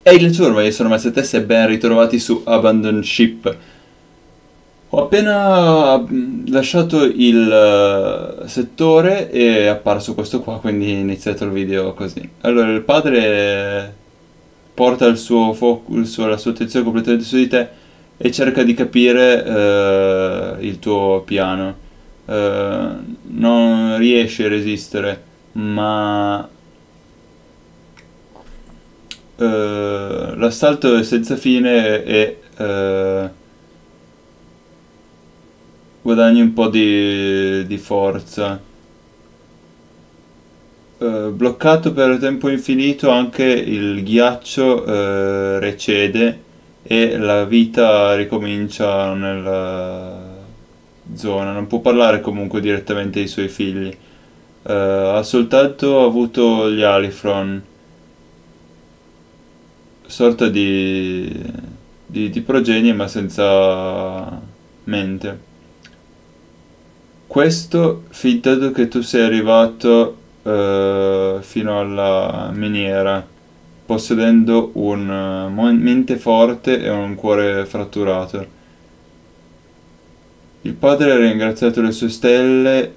Ehi le ciurma, io sono Mazzetessa e ben ritrovati su Abandon Ship. Ho appena lasciato il settore e è apparso questo qua, quindi ho iniziato il video così. Allora, il padre porta il suo la sua attenzione completamente su di te e cerca di capire il tuo piano. Non riesce a resistere, ma l'assalto è senza fine e guadagni un po' di forza. Bloccato per tempo infinito anche il ghiaccio recede e la vita ricomincia nella zona. Non può parlare comunque direttamente ai suoi figli. Ha soltanto avuto gli Alifron, sorta di progenie ma senza mente. Questo fintanto che tu sei arrivato fino alla miniera, possedendo un mente forte e un cuore fratturato. Il padre ha ringraziato le sue stelle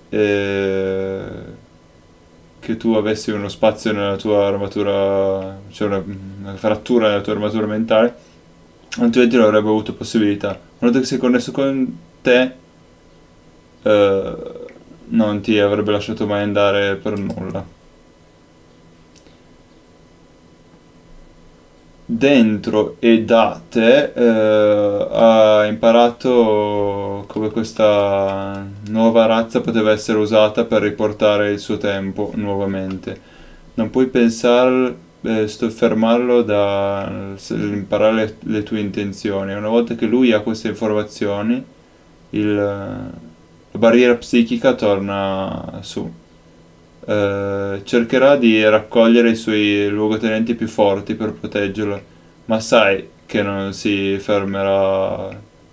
che tu avessi uno spazio nella tua armatura, cioè una frattura nella tua armatura mentale, altrimenti non avrebbe avuto possibilità. Una volta che sei connesso con te, eh, non ti avrebbe lasciato mai andare per nulla. Dentro e da te ha imparato come questa nuova razza poteva essere usata per riportare il suo tempo nuovamente. Non puoi pensare, fermarlo dall'imparare le tue intenzioni. Una volta che lui ha queste informazioni, la barriera psichica torna su. Cercherà di raccogliere i suoi luogotenenti più forti per proteggerlo, ma sai che non si fermerà,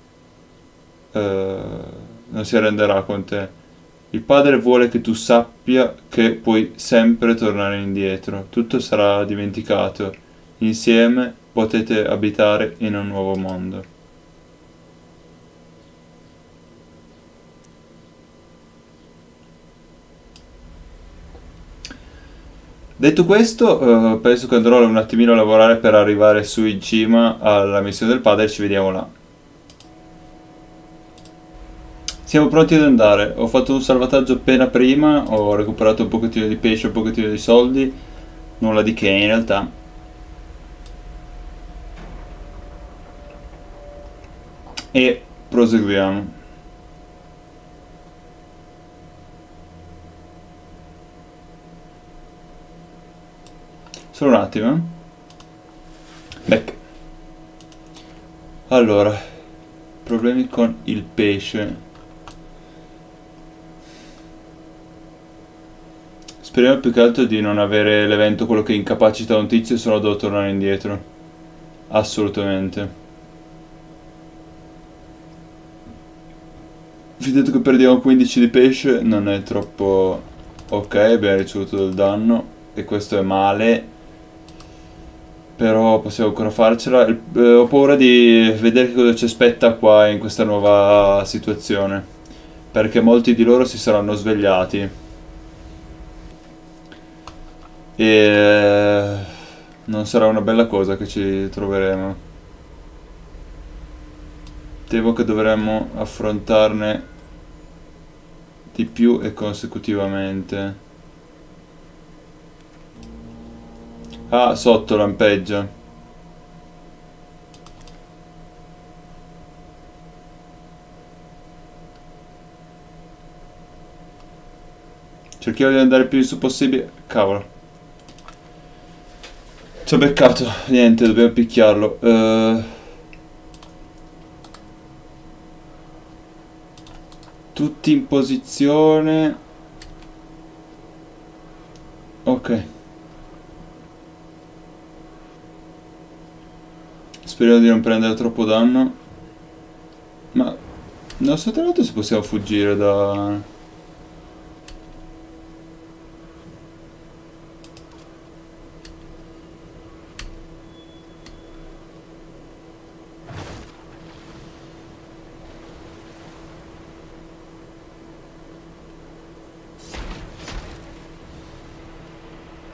non si arrenderà con te. Il padre vuole che tu sappia che puoi sempre tornare indietro, tutto sarà dimenticato, insieme potete abitare in un nuovo mondo. Detto questo, penso che andrò un attimino a lavorare per arrivare su in cima alla missione del padre e ci vediamo là. Siamo pronti ad andare. Ho fatto un salvataggio appena prima, ho recuperato un pochettino di pesce, un pochettino di soldi, nulla di che in realtà. E proseguiamo. Solo un attimo, eh. Back. Allora, problemi con il pesce. Speriamo più che altro di non avere l'evento quello che incapacita un tizio e se no devo tornare indietro. Assolutamente. Fidato che perdiamo 15 di pesce non è troppo... Ok, abbiamo ricevuto del danno e questo è male. Però possiamo ancora farcela. Ho paura di vedere che cosa ci aspetta qua in questa nuova situazione. Perché molti di loro si saranno svegliati. E non sarà una bella cosa che ci troveremo. Temo che dovremmo affrontarne di più e consecutivamente. Ah, sotto lampeggia. Cerchiamo di andare più in su possibile. Cavolo. Ci ho beccato. Niente, dobbiamo picchiarlo. Tutti in posizione. Ok. Speriamo di non prendere troppo danno. Ma non so tra l'altro se possiamo fuggire da...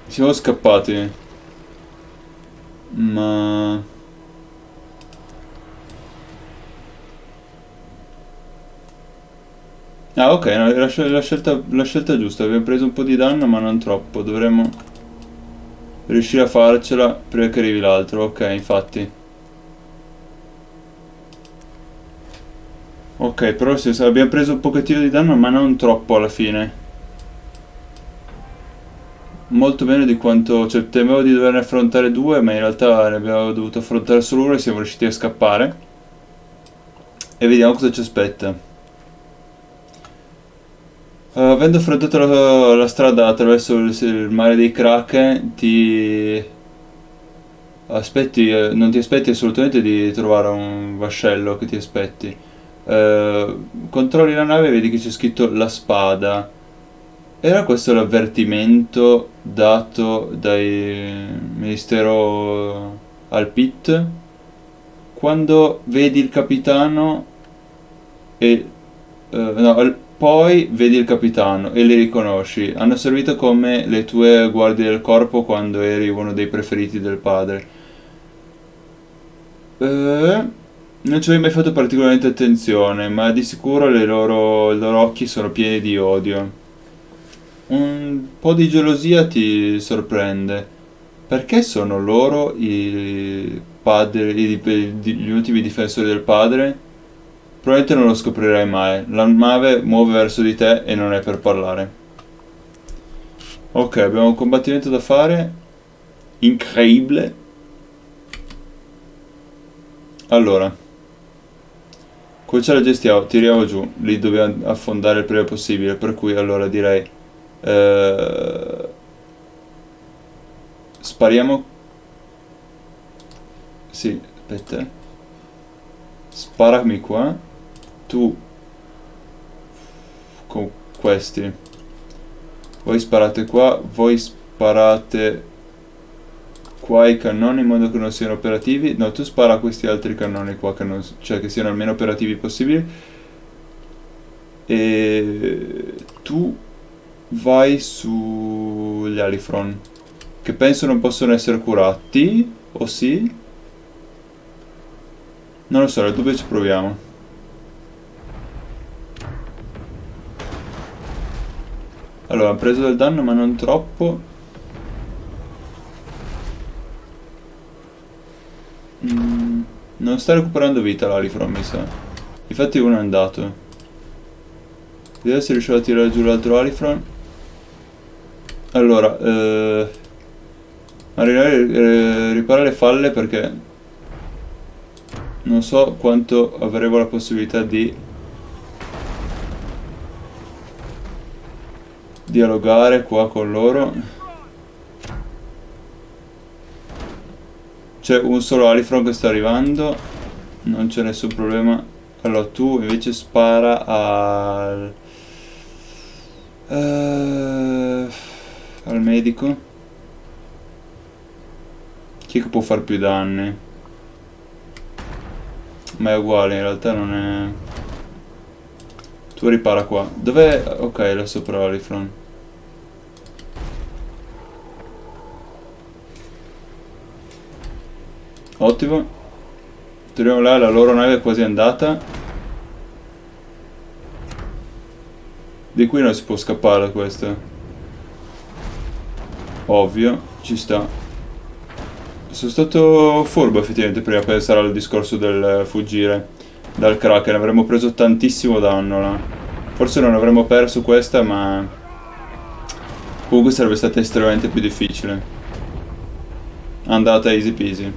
Siamo scappati. Ma... Ah, ok, no, è la scelta giusta. Abbiamo preso un po' di danno, ma non troppo. Dovremmo riuscire a farcela prima che arrivi l'altro. Ok, infatti. Ok, però abbiamo preso un pochettino di danno, ma non troppo alla fine. Molto meno di quanto... Cioè, temevo di doverne affrontare due, ma in realtà ne abbiamo dovuto affrontare solo uno e siamo riusciti a scappare. E vediamo cosa ci aspetta. Avendo affrontato la strada attraverso il mare dei Kraken, non ti aspetti assolutamente di trovare un vascello che ti aspetti. Controlli la nave e vedi che c'è scritto la spada. Era questo l'avvertimento dato dal ministero al PIT? Quando vedi il capitano e... no, poi vedi il capitano e li riconosci. Hanno servito come le tue guardie del corpo quando eri uno dei preferiti del padre. Non ci avevi mai fatto particolarmente attenzione, ma di sicuro i loro occhi sono pieni di odio. Un po' di gelosia ti sorprende. Perché sono loro i padri, gli ultimi difensori del padre? Probabilmente non lo scoprirai mai. La nave muove verso di te e non è per parlare. Ok, abbiamo un combattimento da fare. Incredibile. Allora, cominciare a gestiamo, tiriamo giù. Li dobbiamo affondare il prima possibile. Per cui allora direi... spariamo. Sì, aspetta. Sparami qua. Tu con questi. Voi sparate qua. Voi sparate qua i cannoni in modo che non siano operativi. No, tu spara a questi altri cannoni qua che non, cioè che siano almeno operativi possibili. E tu vai sugli Alifron, che penso non possono essere curati, o sì? Non lo so, nel dubbio ci proviamo. Allora, hanno preso del danno ma non troppo. Non sta recuperando vita l'Alifron, mi sa. Infatti uno è andato. Vediamo se riusciamo a tirare giù l'altro Alifron. Allora, marinare ripara le falle perché non so quanto avremo la possibilità di dialogare qua con loro. C'è un solo Alifron che sta arrivando, non c'è nessun problema. Allora tu invece spara al medico. Chi è che può far più danni? Ma è uguale, in realtà non è... Tu ripara qua. Dov'è? Ok, là sopra l'Alifron. Ottimo. Torniamo là, la loro nave è quasi andata. Di qui non si può scappare da questo. Ovvio, ci sta. Sono stato furbo effettivamente prima a pensare al discorso del fuggire dal Kraken. Avremmo preso tantissimo danno là. Forse non avremmo perso questa, ma comunque sarebbe stata estremamente più difficile. Andata easy peasy.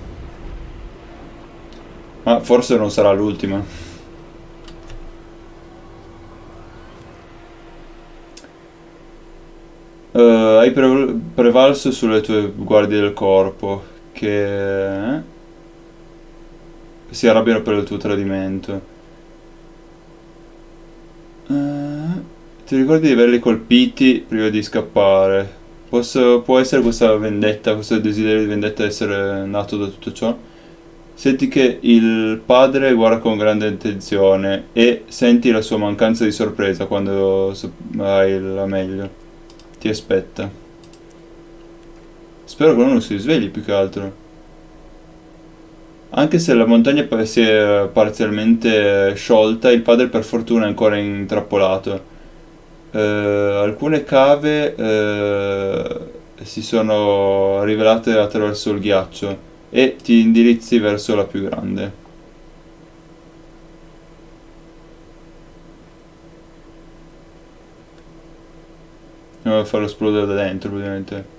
Ma forse non sarà l'ultima. Hai prevalso sulle tue guardie del corpo, che si arrabbiano per il tuo tradimento. Ti ricordi di averli colpiti prima di scappare? Può essere questa vendetta, questo desiderio di vendetta essere nato da tutto ciò? Senti che il padre guarda con grande attenzione e senti la sua mancanza di sorpresa quando hai la meglio. Ti aspetta. Spero che uno si svegli più che altro. Anche se la montagna si è parzialmente sciolta, il padre per fortuna è ancora intrappolato. Alcune cave si sono rivelate attraverso il ghiaccio e ti indirizzi verso la più grande. Farlo esplodere da dentro, praticamente.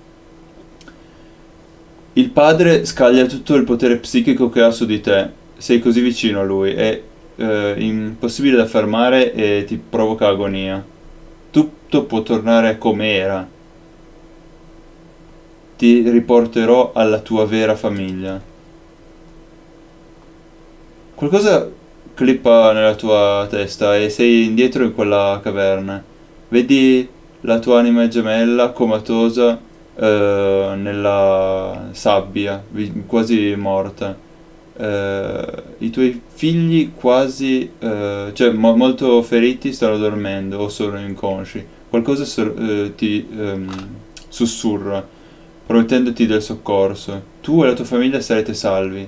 Il padre scaglia tutto il potere psichico che ha su di te. Sei così vicino a lui, è impossibile da fermare e ti provoca agonia. Tutto può tornare come era. Ti riporterò alla tua vera famiglia. Qualcosa clippa nella tua testa e sei indietro in quella caverna. Vedi la tua anima gemella comatosa nella sabbia, quasi morta. I tuoi figli quasi, cioè molto feriti, stanno dormendo o sono inconsci. Qualcosa ti sussurra, promettendoti del soccorso. Tu e la tua famiglia sarete salvi.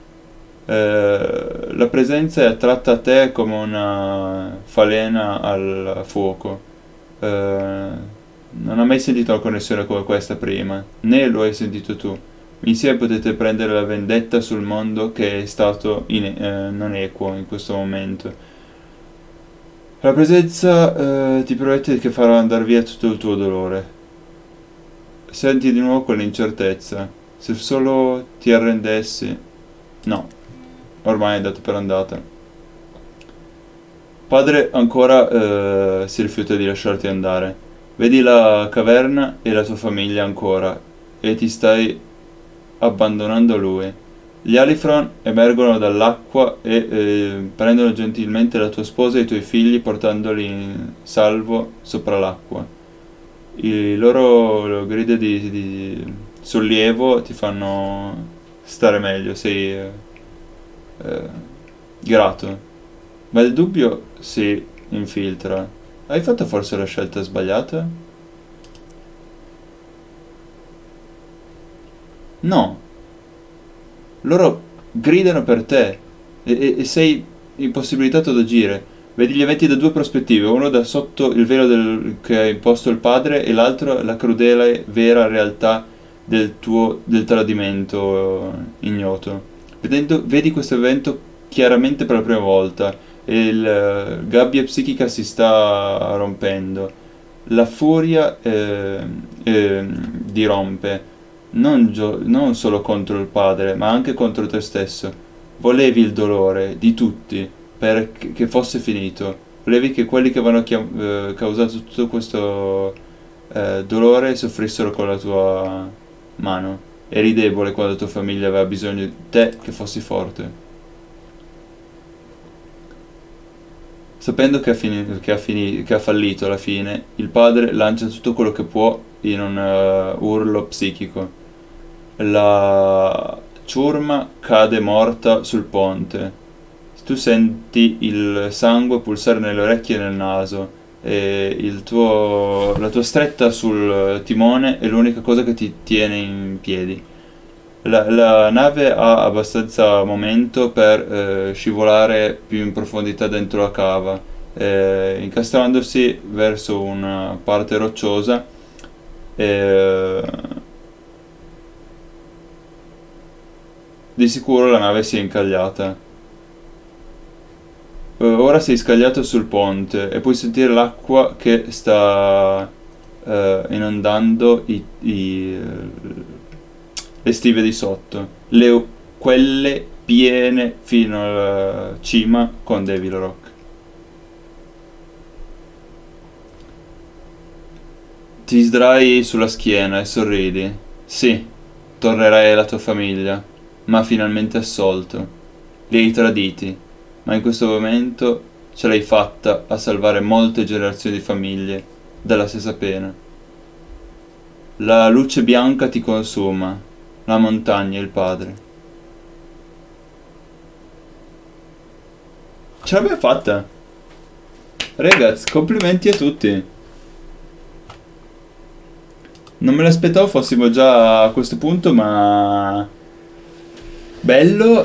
La presenza è attratta a te come una falena al fuoco. Non ho mai sentito una connessione come questa prima, né lo hai sentito tu. Insieme potete prendere la vendetta sul mondo che è stato non equo in questo momento. La presenza ti promette che farà andare via tutto il tuo dolore. Senti di nuovo quell'incertezza. Se solo ti arrendessi... No, ormai è dato per andata. Padre ancora si rifiuta di lasciarti andare. Vedi la caverna e la tua famiglia ancora, e ti stai abbandonando a lui. Gli Alifron emergono dall'acqua e prendono gentilmente la tua sposa e i tuoi figli portandoli in salvo sopra l'acqua. I loro grida di sollievo ti fanno stare meglio, sei grato. Ma il dubbio si infiltra. Hai fatto forse la scelta sbagliata? No. Loro gridano per te e sei impossibilitato ad agire. Vedi gli eventi da due prospettive, uno da sotto il velo che ha imposto il padre e l'altro la crudele vera realtà del tradimento ignoto. Vedi questo evento chiaramente per la prima volta e la gabbia psichica si sta rompendo. La furia dirompe, non solo contro il padre, ma anche contro te stesso. Volevi il dolore di tutti che fosse finito. Volevi che quelli che avevano causato tutto questo dolore soffrissero con la tua mano. Eri debole quando la tua famiglia aveva bisogno di te che fossi forte. Sapendo che ha fallito alla fine, il padre lancia tutto quello che può in un urlo psichico. La ciurma cade morta sul ponte. Tu senti il sangue pulsare nelle orecchie e nel naso e la tua stretta sul timone è l'unica cosa che ti tiene in piedi. La nave ha abbastanza momento per scivolare più in profondità dentro la cava, incastrandosi verso una parte rocciosa. Di sicuro la nave si è incagliata. Ora sei scagliato sul ponte e puoi sentire l'acqua che sta inondando le stive di sotto, quelle piene fino alla cima con Devil Rock. Ti sdrai sulla schiena e sorridi. Sì, tornerai alla tua famiglia, ma finalmente assolto. Li hai traditi, ma in questo momento ce l'hai fatta a salvare molte generazioni di famiglie dalla stessa pena. La luce bianca ti consuma, la montagna e il padre. Ce l'abbiamo fatta! Ragazzi, complimenti a tutti! Non me l'aspettavo fossimo già a questo punto, ma bello.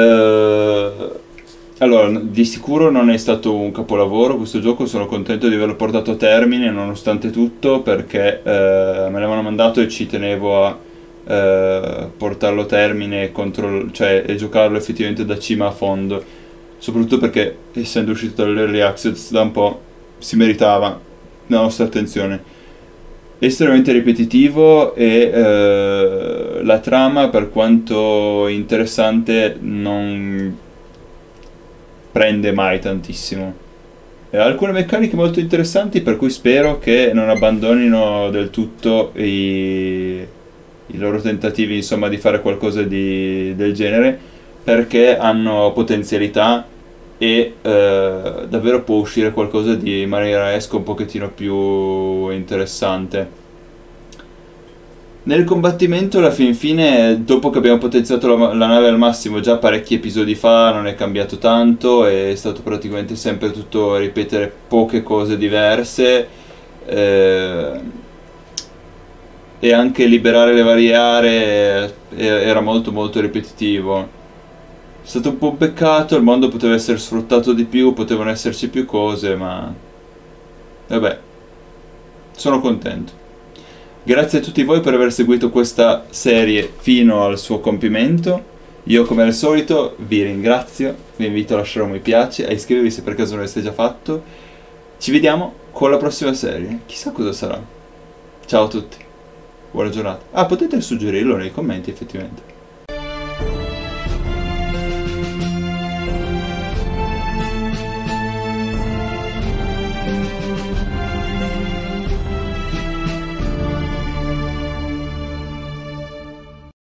Allora, di sicuro non è stato un capolavoro questo gioco, sono contento di averlo portato a termine nonostante tutto, perché me l'avevano mandato e ci tenevo a portarlo a termine e, cioè, e giocarlo effettivamente da cima a fondo, soprattutto perché essendo uscito dall'Early Access da un po' si meritava la nostra attenzione. Estremamente ripetitivo e la trama, per quanto interessante, non prende mai tantissimo. E ha alcune meccaniche molto interessanti, per cui spero che non abbandonino del tutto i loro tentativi, insomma, di fare qualcosa del genere, perché hanno potenzialità e davvero può uscire qualcosa di marinaresco un pochettino più interessante. Nel combattimento, alla fin fine, dopo che abbiamo potenziato la nave al massimo già parecchi episodi fa, non è cambiato tanto, è stato praticamente sempre tutto ripetere poche cose diverse, eh, e anche liberare le varie aree era molto molto ripetitivo. È stato un po' un peccato, il mondo poteva essere sfruttato di più, potevano esserci più cose, ma vabbè, sono contento. Grazie a tutti voi per aver seguito questa serie fino al suo compimento. Io, come al solito, vi ringrazio, vi invito a lasciare un mi piace, a iscrivervi se per caso non l'avete già fatto. Ci vediamo con la prossima serie, chissà cosa sarà. Ciao a tutti, buona giornata. Ah, potete suggerirlo nei commenti effettivamente.